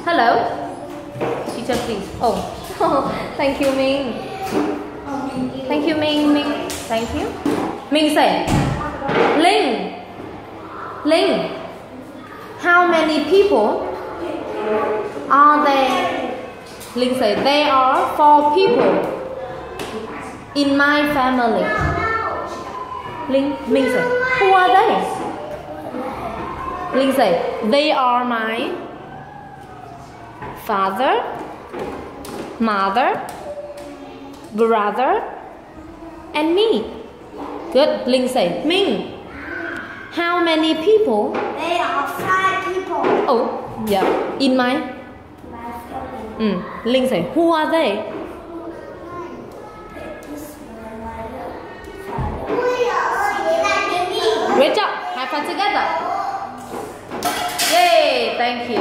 Hello. Teacher, please. Oh, thank you, Ming. Thank you, Ming. Ming. Thank you. Ming say, Ling. Ling. How many people are there? Ling say, there are 4 people in my family. Ming say, who are they? Ling say, they are my father, mother, brother, and me. Good. Ling say, Ming, how many people? There are 5 people. Oh, yeah. In my family. Ling say, who are they? Great job. High five together. Yay, thank you.